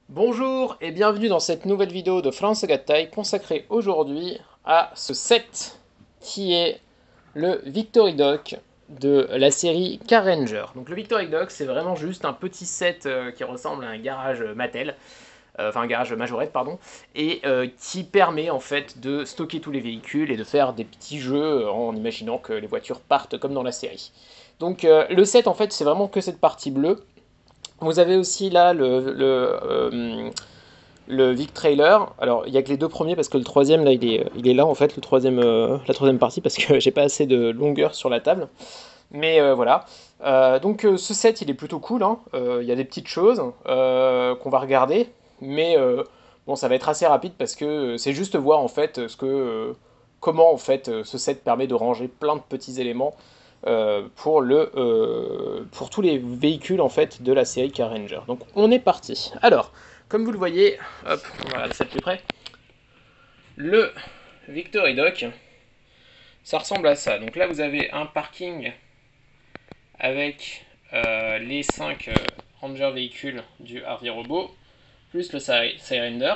Bonjour et bienvenue dans cette nouvelle vidéo de France Gattai consacrée aujourd'hui à ce set qui est le Victory Dock de la série Car Ranger. Donc le Victory Dock c'est vraiment juste un petit set qui ressemble à un garage Mattel, enfin un garage Majorette pardon, et qui permet en fait de stocker tous les véhicules et de faire des petits jeux en imaginant que les voitures partent comme dans la série. Donc le set en fait c'est vraiment que cette partie bleue. Vous avez aussi là le Vic Trailer. Alors, il n'y a que les deux premiers parce que le troisième, là, il est là en fait, la troisième partie, parce que j'ai pas assez de longueur sur la table. Mais voilà. Ce set, il est plutôt cool, hein. Il y a des petites choses qu'on va regarder. Mais bon, ça va être assez rapide parce que c'est juste voir en fait comment en fait ce set permet de ranger plein de petits éléments pour tous les véhicules en fait de la série Car Ranger. Donc on est parti. Alors, comme vous le voyez, hop, on va regarder ça de plus près. Le Victory Dock, ça ressemble à ça. Donc là, vous avez un parking avec les 5 Ranger véhicules du Harvey Robot, plus le Sirender.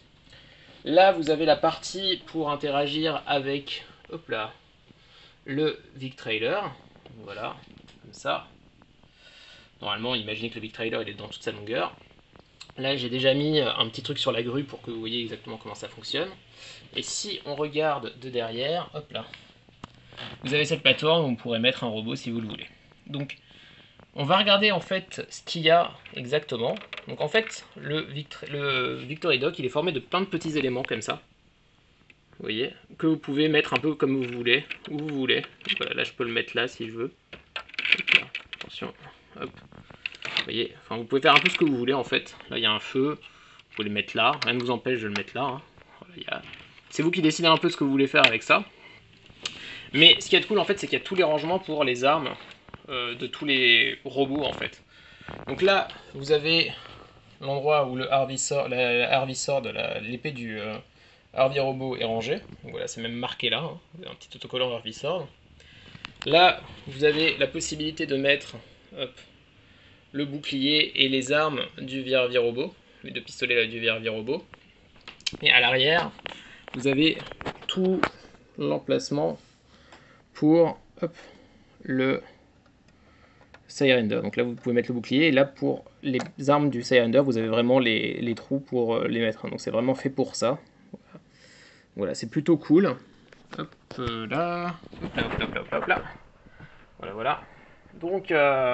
Là, vous avez la partie pour interagir avec, hop là, le Vic Trailer. Voilà, comme ça. Normalement, imaginez que le Big Trailer il est dans toute sa longueur. Là, j'ai déjà mis un petit truc sur la grue pour que vous voyez exactement comment ça fonctionne. Et si on regarde de derrière, hop là, vous avez cette plateforme où vous pourrez mettre un robot si vous le voulez. Donc, on va regarder en fait ce qu'il y a exactement. Donc en fait, le Victory Dock, il est formé de plein de petits éléments comme ça. Vous voyez, que vous pouvez mettre un peu comme vous voulez, où vous voulez. Voilà, là je peux le mettre là si je veux. Là, attention, hop. Vous voyez, enfin vous pouvez faire un peu ce que vous voulez en fait. Là il y a un feu, vous pouvez le mettre là, rien ne vous empêche de le mettre là. Hein. Voilà, c'est vous qui décidez un peu ce que vous voulez faire avec ça. Mais ce qui est cool en fait, c'est qu'il y a tous les rangements pour les armes de tous les robots en fait. Donc là, vous avez l'endroit où le Harvey Sword, l'épée du Harvey Robot est rangée. Donc voilà, c'est même marqué là, hein. Un petit autocollant Harvey Sword. Là, vous avez la possibilité de mettre hop, le bouclier et les armes du VRV Robot, les deux pistolets là, du VRV Robot. Et à l'arrière, vous avez tout l'emplacement pour hop, le Sirender. Donc là, vous pouvez mettre le bouclier. Et là, pour les armes du Sirender, vous avez vraiment les trous pour les mettre. Donc c'est vraiment fait pour ça. Voilà, c'est plutôt cool. Hop là, hop là, hop là, hop là, hop là. Voilà, voilà. Donc,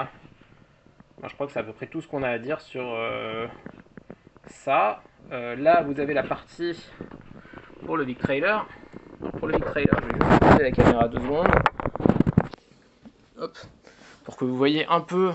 je crois que c'est à peu près tout ce qu'on a à dire sur ça. Là, vous avez la partie pour le Big Trailer. Pour le Big Trailer, je vais juste poser la caméra 2 secondes. Hop. Pour que vous voyez un peu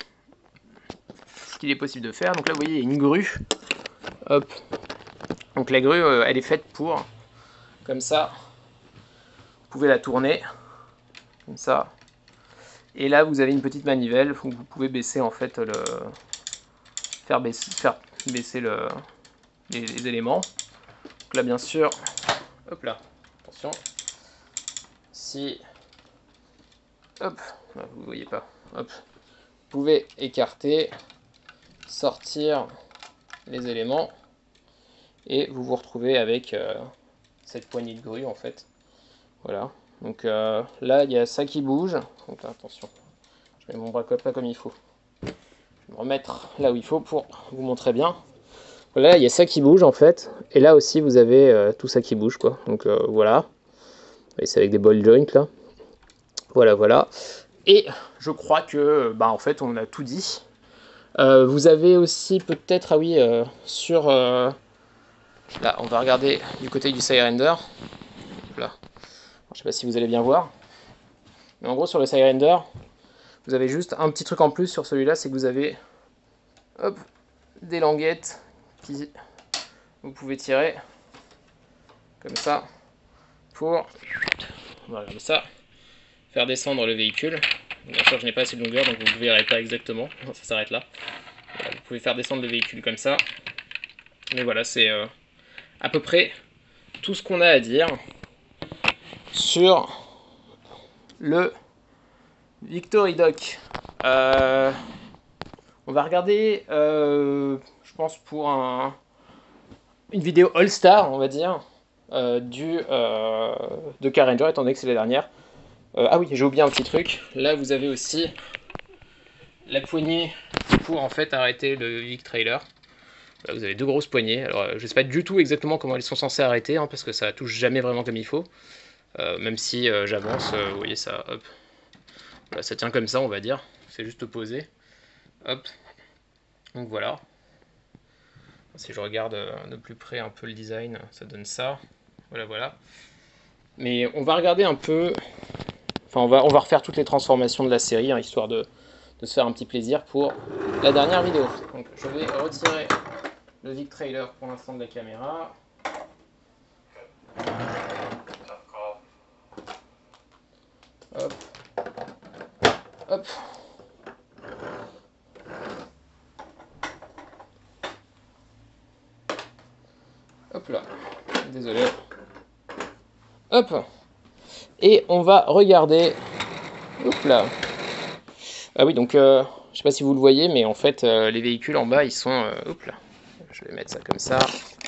ce qu'il est possible de faire. Donc là, vous voyez, il y a une grue. Hop. Donc la grue, elle est faite pour, comme ça, vous pouvez la tourner, comme ça. Et là, vous avez une petite manivelle où vous pouvez baisser en fait faire baisser les éléments. Donc là, bien sûr, hop là, attention. Si, hop, vous ne voyez pas, hop, vous pouvez écarter, sortir les éléments et vous vous retrouvez avec cette poignée de grue en fait. Voilà. Donc là, il y a ça qui bouge. Donc là, attention, je mets mon bras-clope là comme il faut. Je vais me remettre là où il faut pour vous montrer bien. Là, il y a ça qui bouge en fait. Et là aussi, vous avez tout ça qui bouge quoi. Donc voilà. Et c'est avec des ball joints là. Voilà, voilà. Et je crois que, bah en fait, on a tout dit. Vous avez aussi peut-être, ah oui, sur... là, on va regarder du côté du Sirender. Là. Je sais pas si vous allez bien voir. Mais en gros, sur le Sirender, vous avez juste un petit truc en plus sur celui-là, c'est que vous avez hop, des languettes qui vous pouvez tirer comme ça pour, voilà, comme ça, faire descendre le véhicule. Bien sûr, je n'ai pas assez de longueur, donc vous ne verrez pas exactement. Ça s'arrête là. Voilà, vous pouvez faire descendre le véhicule comme ça. Mais voilà, c'est à peu près tout ce qu'on a à dire sur le Victory Dock. On va regarder, je pense, pour une vidéo All-Star, on va dire, de Car Ranger, étant donné que c'est la dernière. Ah oui, j'ai oublié un petit truc. Là, vous avez aussi la poignée pour en fait arrêter le Vic Trailer. Là, vous avez deux grosses poignées. Alors, je sais pas du tout exactement comment elles sont censées arrêter, hein, parce que ça touche jamais vraiment comme il faut. Même si j'avance, vous voyez ça, hop. Voilà, ça tient comme ça, on va dire. C'est juste posé. Hop. Donc voilà. Si je regarde de plus près un peu le design, ça donne ça. Voilà, voilà. Mais on va regarder un peu. Enfin, on va refaire toutes les transformations de la série, hein, histoire de se faire un petit plaisir pour la dernière vidéo. Donc, je vais retirer le Vic Trailer pour l'instant de la caméra. Hop. Hop. Hop là. Désolé. Hop. Et on va regarder. Hop là. Ah oui, donc je sais pas si vous le voyez, mais en fait les véhicules en bas ils sont. Hop là. Je vais mettre ça comme ça.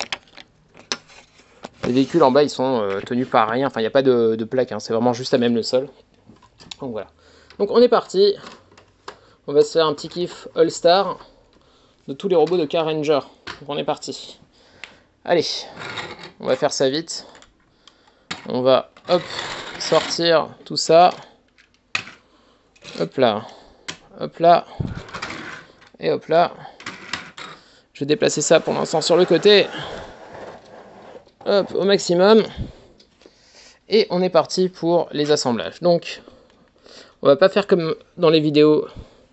Les véhicules en bas ils sont tenus par rien. Enfin, il n'y a pas de plaque, hein, c'est vraiment juste à même le sol. Donc voilà. Donc on est parti. On va se faire un petit kiff All-Star de tous les robots de Car Ranger. Donc on est parti. Allez, on va faire ça vite. On va, hop, sortir tout ça. Hop là. Hop là. Et hop là. Je vais déplacer ça pour l'instant sur le côté. Hop, au maximum. Et on est parti pour les assemblages. Donc, on va pas faire comme dans les vidéos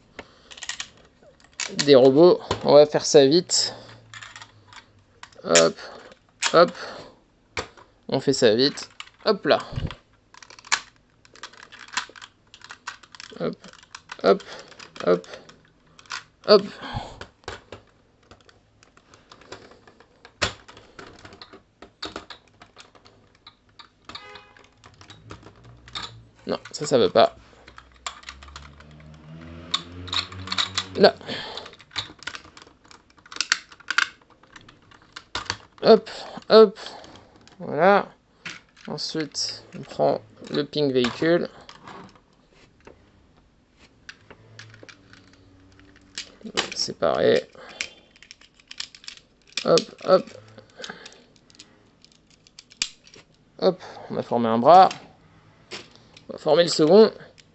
des robots. On va faire ça vite. Hop, hop. On fait ça vite. Hop là. Hop, hop, hop, hop. Non, ça veut pas. Là. Hop, hop. Voilà. Ensuite, on prend le ping véhicule. Séparer. Hop, hop. Hop, on a formé un bras. On va former le second.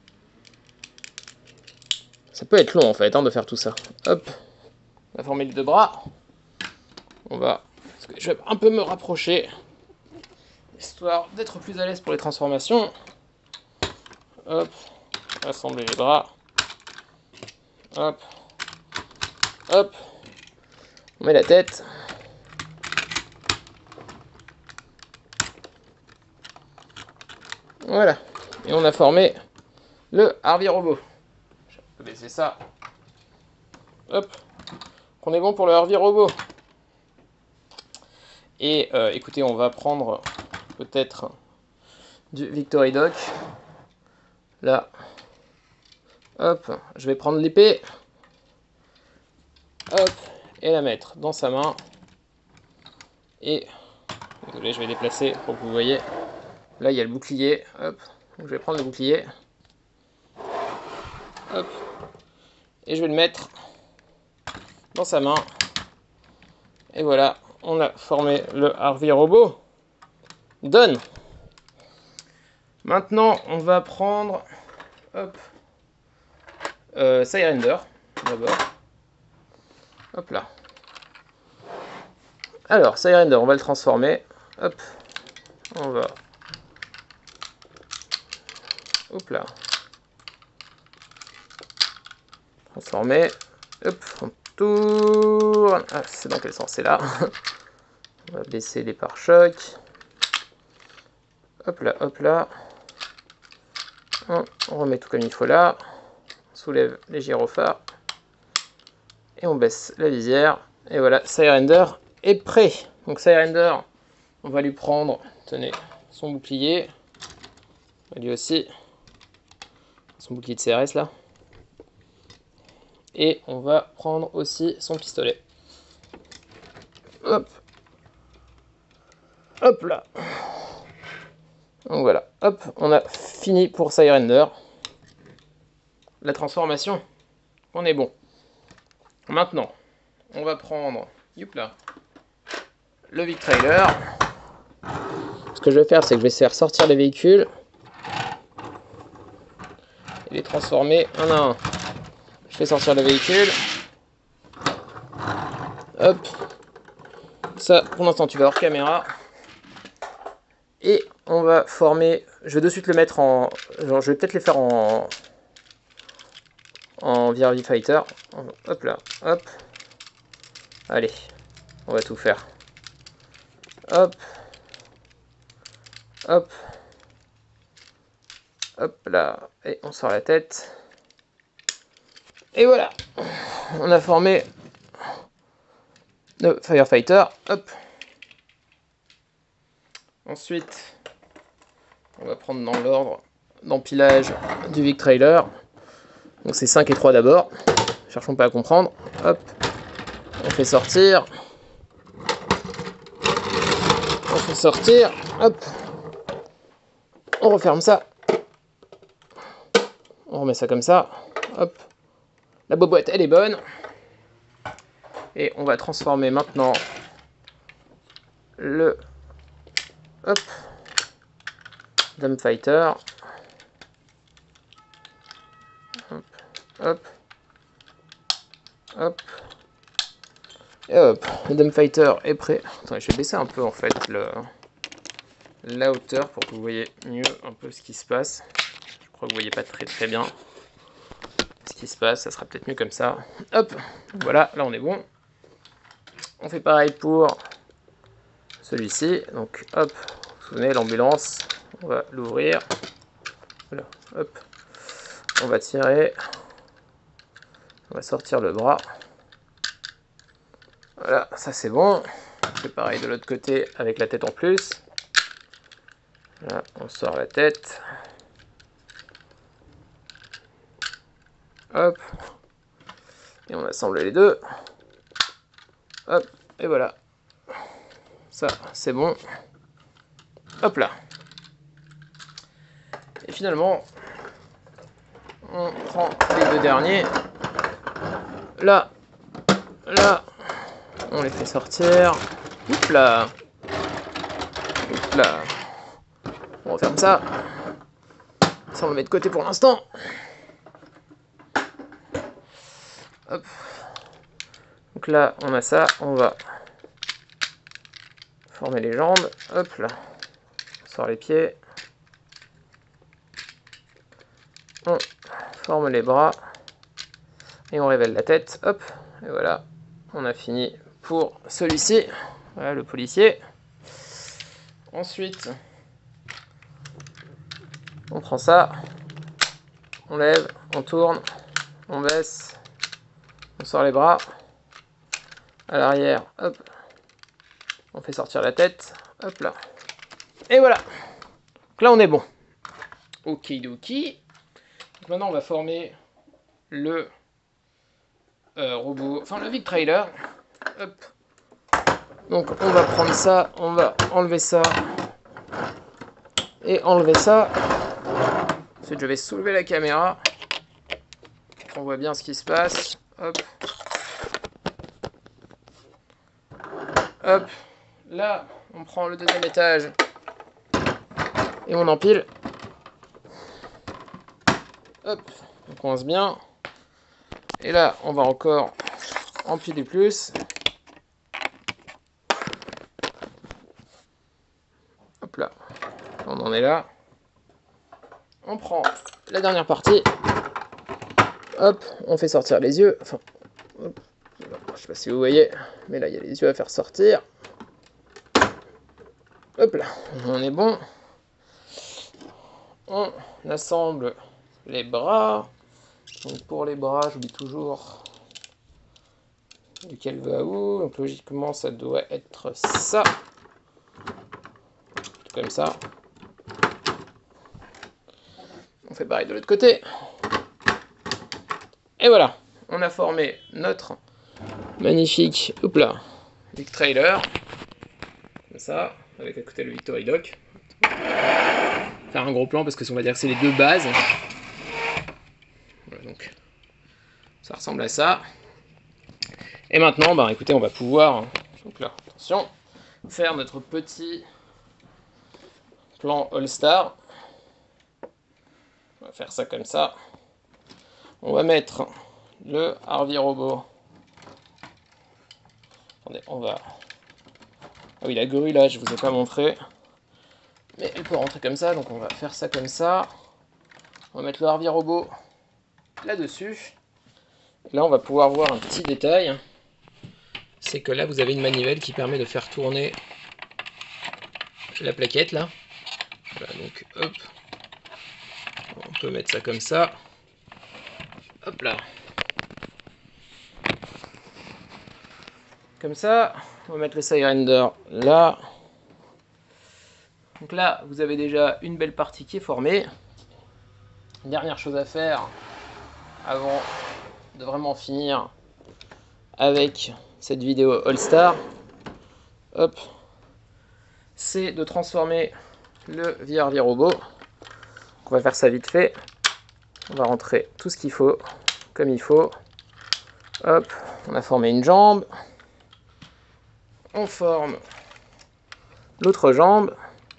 Ça peut être long en fait, hein, de faire tout ça. Hop, on va former les deux bras. On va... Je vais un peu me rapprocher, histoire d'être plus à l'aise pour les transformations. Hop, assembler les bras. Hop, hop. On met la tête. Voilà. Et on a formé le Harvey Robot. Je peux baisser ça. Hop. On est bon pour le Harvey Robot. Et écoutez, on va prendre peut-être du Victory Dock. Là. Hop. Je vais prendre l'épée. Hop. Et la mettre dans sa main. Et... Désolé, je vais déplacer pour que vous voyez. Là, il y a le bouclier. Hop. Donc, je vais prendre le bouclier. Hop. Et je vais le mettre dans sa main. Et voilà. On a formé le Harvey Robot. Done. Maintenant, on va prendre... Hop. Syrender. D'abord. Hop là. Alors, Syrender, on va le transformer. Hop. On va... Hop là. Transformer. Hop, on tourne. Ah, c'est dans quel sens? C'est là. On va baisser les pare-chocs. Hop là, hop là. On remet tout comme il faut là. On soulève les gyrophares. Et on baisse la visière. Et voilà, Syrender est prêt. Donc Syrender, on va lui prendre, tenez, son bouclier. Lui aussi. Son bouclier de CRS là. Et on va prendre aussi son pistolet. Hop. Hop là. Donc voilà, hop, on a fini pour SciRender. La transformation, on est bon. Maintenant, on va prendre, là, le VicTrailer. Ce que je vais faire, c'est que je vais essayer de sortir les véhicules et les transformer un à un. Je fais sortir le véhicule. Hop. Ça, pour l'instant, tu vas hors caméra. Et on va former... Je vais de suite le mettre en... Genre, je vais peut-être les faire en VRV Fighter. Hop là, hop. Allez, on va tout faire. Hop. Hop. Hop là. Et on sort la tête. Et voilà. On a formé le Firefighter. Hop. Ensuite, on va prendre dans l'ordre d'empilage du VicTrailer. Donc c'est 5 et 3 d'abord. Cherchons pas à comprendre. Hop. On fait sortir. On fait sortir. Hop. On referme ça. On remet ça comme ça. Hop. La boîte, elle est bonne. Et on va transformer maintenant le hop, Dumbfighter. Hop, hop, hop. Et hop, le Dumbfighter est prêt. Attendez, je vais baisser un peu en fait la hauteur pour que vous voyez mieux un peu ce qui se passe. Je crois que vous voyez pas très bien ce qui se passe. Ça sera peut-être mieux comme ça. Hop, voilà, là on est bon. On fait pareil pour celui-ci. Donc hop, vous vous souvenez, l'ambulance, on va l'ouvrir. Voilà, hop. On va tirer. On va sortir le bras. Voilà, ça c'est bon. On fait pareil de l'autre côté avec la tête en plus. Là, on sort la tête. Hop. Et on assemble les deux. Hop. Et voilà. Ça, c'est bon. Hop là. Et finalement, on prend les deux derniers. Là. Là. On les fait sortir. Oups là. Oups là. On referme ça. Ça, on le met de côté pour l'instant. Hop. Donc là, on a ça. On va former les jambes. Hop là. On sort les pieds. On forme les bras. Et on révèle la tête. Hop. Et voilà. On a fini pour celui-ci. Voilà le policier. Ensuite, on prend ça. On lève. On tourne. On baisse. On sort les bras. À l'arrière. Hop. On fait sortir la tête. Hop là. Et voilà. Donc là, on est bon. Okidoki. Donc maintenant, on va former le robot, enfin le VicTrailer. Hop. Donc on va prendre ça, on va enlever ça et enlever ça. Ensuite, je vais soulever la caméra. On voit bien ce qui se passe. Hop. Hop. Là, on prend le deuxième étage et on empile. Hop. On coince bien. Et là, on va encore empiler plus. Hop là. On en est là. On prend la dernière partie. Hop, on fait sortir les yeux. Enfin, hop. Je sais pas si vous voyez, mais là, il y a les yeux à faire sortir. Hop là, on est bon. On assemble les bras. Donc pour les bras, j'oublie toujours lequel va où. Donc logiquement, ça doit être ça. Comme ça. On fait pareil de l'autre côté. Et voilà, on a formé notre magnifique Vic Trailer, comme ça, avec à côté le Victory Dock. Faire un gros plan parce que on va dire que c'est les deux bases. Voilà, donc ça ressemble à ça. Et maintenant, bah écoutez, on va pouvoir, donc là, attention, faire notre petit plan All-Star. On va faire ça comme ça. On va mettre le Harvey Robot. Attendez, on va... Ah oui, la grue là, je vous ai pas montré. Mais elle peut rentrer comme ça, donc on va faire ça comme ça. On va mettre le Harvey Robot là-dessus. Là, on va pouvoir voir un petit détail. C'est que là, vous avez une manivelle qui permet de faire tourner la plaquette là. Voilà, donc hop. On peut mettre ça comme ça. Hop là. Comme ça. On va mettre le side render là. Donc là, vous avez déjà une belle partie qui est formée. Dernière chose à faire avant de vraiment finir avec cette vidéo All-Star, hop, c'est de transformer le VRV Robot. On va faire ça vite fait. On va rentrer tout ce qu'il faut, comme il faut. Hop, on a formé une jambe. On forme l'autre jambe.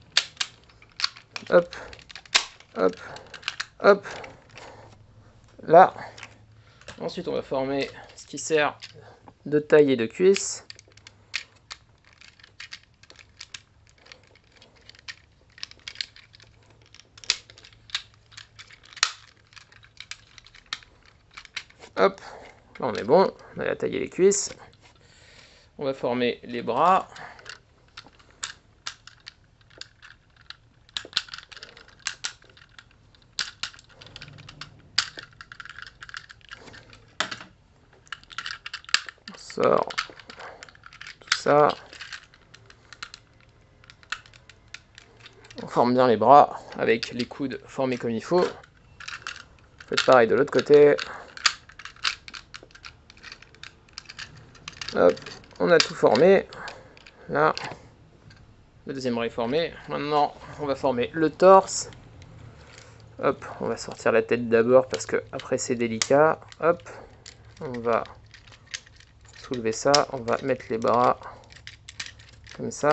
Hop, hop, hop. Là. Ensuite, on va former ce qui sert de taille et de cuisse. Hop, là on est bon, on a la taille et les cuisses. On va former les bras. On sort tout ça. On forme bien les bras avec les coudes formés comme il faut. Faites pareil de l'autre côté. Hop, on a tout formé. Là, le deuxième bras est formé. Maintenant, on va former le torse. Hop, on va sortir la tête d'abord parce que après c'est délicat. Hop, on va soulever ça. On va mettre les bras comme ça.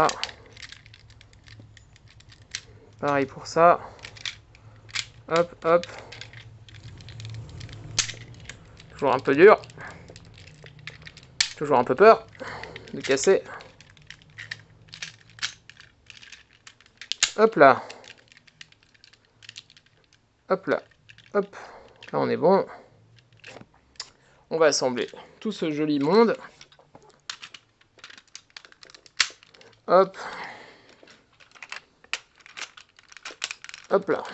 Pareil pour ça. Hop, hop. Toujours un peu dur. Toujours un peu peur de casser. Hop là. Hop là. Hop. Là on est bon. On va assembler tout ce joli monde. Hop. Hop là.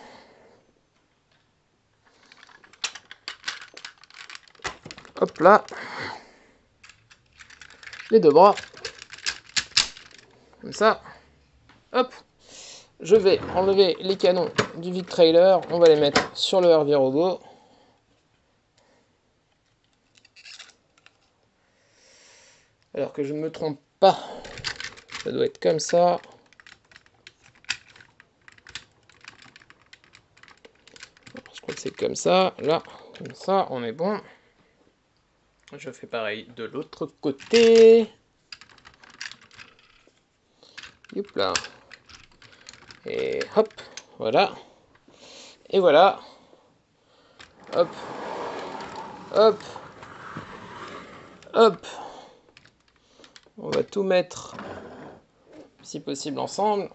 Hop là. Les deux bras. Comme ça. Hop. Je vais enlever les canons du Vic Trailer. On va les mettre sur le Harvey Robot. Alors que je ne me trompe pas. Ça doit être comme ça. Je crois que c'est comme ça. Là, comme ça, on est bon. Je fais pareil de l'autre côté. Hop là. Et hop, voilà. Et voilà. Hop. Hop. Hop. On va tout mettre, si possible, ensemble.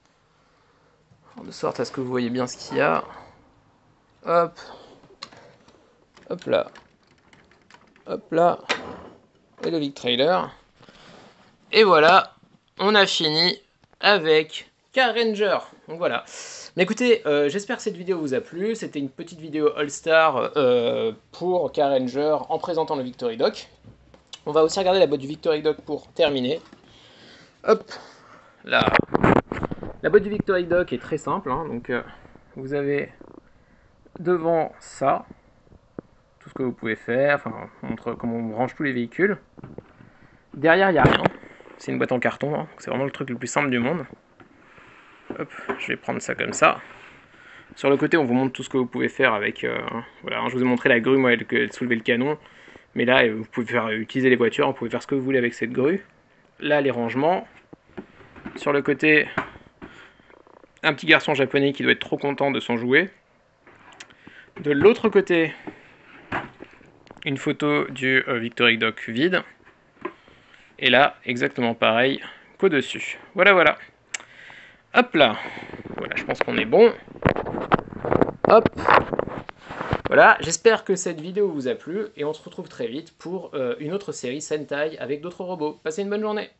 De sorte à ce que vous voyez bien ce qu'il y a. Hop. Hop là. Hop là. Et le Vic Trailer. Et voilà. On a fini avec Car Ranger. Donc voilà. Mais écoutez, j'espère que cette vidéo vous a plu. C'était une petite vidéo All-Star pour Car Ranger en présentant le Victory Dock. On va aussi regarder la boîte du Victory Dock pour terminer. Hop. Là. La boîte du Victory Dock est très simple. Hein, donc vous avez devant ça. Tout ce que vous pouvez faire. Enfin, on montre comment on branche tous les véhicules. Derrière, il n'y a rien. C'est une boîte en carton, hein. C'est vraiment le truc le plus simple du monde. Hop, je vais prendre ça comme ça. Sur le côté, on vous montre tout ce que vous pouvez faire avec... voilà, je vous ai montré la grue, moi, elle soulevait le canon. Mais là, vous pouvez utiliser les voitures, vous pouvez faire ce que vous voulez avec cette grue. Là, les rangements. Sur le côté, un petit garçon japonais qui doit être trop content de son jouet. De l'autre côté, une photo du Victory Dock vide. Et là, exactement pareil qu'au-dessus. Voilà, voilà. Hop là. Voilà, je pense qu'on est bon. Hop. Voilà, j'espère que cette vidéo vous a plu et on se retrouve très vite pour une autre série Sentai avec d'autres robots. Passez une bonne journée.